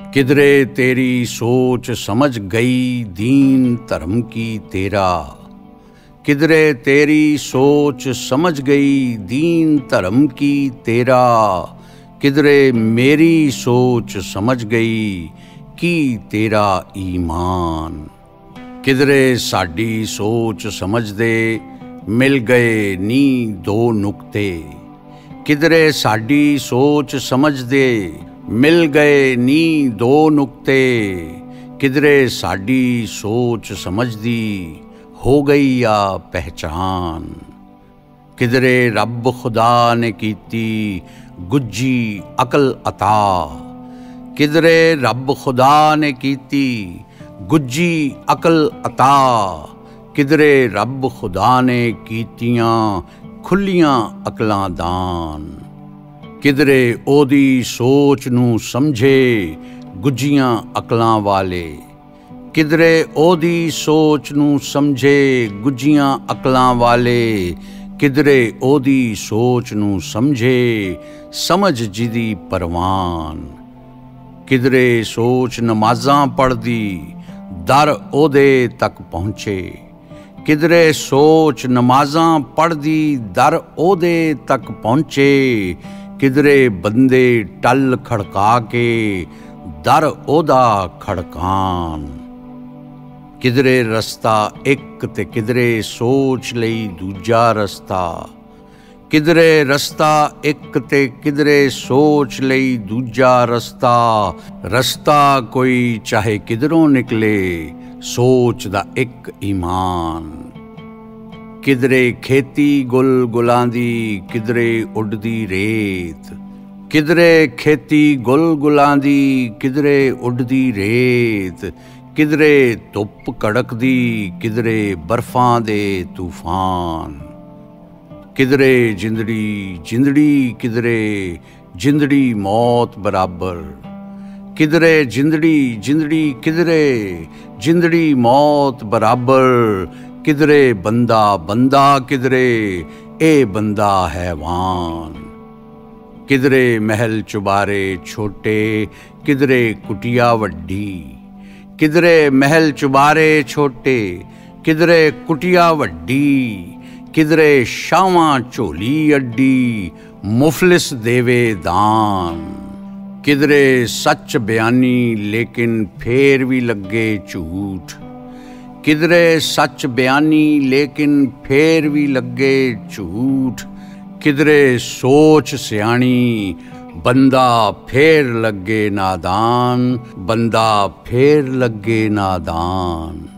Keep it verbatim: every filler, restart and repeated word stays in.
किधरे तेरी सोच समझ गई दीन धर्म की तेरा, किधरे तेरी सोच समझ गई दीन धर्म की तेरा, किधरे मेरी सोच समझ गई की तेरा ईमान। किधरे साडी सोच समझदे मिल गए नी दो नुक्ते, किधरे साडी सोच समझदे मिल गए नी दो नुक्ते, किधरे साडी सोच समझदी हो गई या पहचान। किधरे रब खुदा ने कीती गुज्जी अकल अता, किधरे रब खुदा ने कीती गुज्जी अकल अता, किधरे रब खुदा ने कीतियां खुलियां अकलां दान। किधरे ओदी सोच नूं समझे गुज्जियां अकलां वाले, किधरे ओदी सोच नूं समझे गुज्जियां अकलां वाले, किधरे ओदी सोच नूं समझे समझ जिदी परवान। किधरे सोच नमाज़ां पढ़दी दर ओदे तक पहुँचे, किधरे सोच नमाज़ां पढ़दी दर ओदे तक पहुँचे, किधरे बंदे टल खड़का के दर ओदा खड़कान। किधरे रस्ता एक ते किधरे सोच लई दूजा रस्ता, किधरे रस्ता एक ते किधरे सोच लई दूजा रस्ता, रस्ता कोई चाहे किधरों निकले सोच दा एक ईमान। किधरे खेती गुल गुलांदी किधरे उड़दी रेत, किधरे खेती गुल गुलांदी किधरे उड़दी रेत, किधरे धुप कड़कदी किधरे बर्फां दे तूफान। किधरे जिंदड़ी जिंदड़ी किधरे जिंदड़ी मौत बराबर, किधरे जिंदड़ी जिंदड़ी किधरे जिंदड़ी मौत बराबर, किधरे बंदा बंदा किधरे ए बंदा हैवान। किधरे महल चुबारे छोटे किधरे कुटिया वड्डी, किधरे महल चुबारे छोटे किधरे कुटिया वड्डी, किधरे शावां झोली अड्डी मुफलिस देवे दान। किधरे सच बयानी लेकिन फेर भी लगे झूठ, किधरे सच बयानी लेकिन फेर भी लगे झूठ, किधरे सोच सियाणी बंदा फेर लगे नादान, बंदा फेर लगे नादान।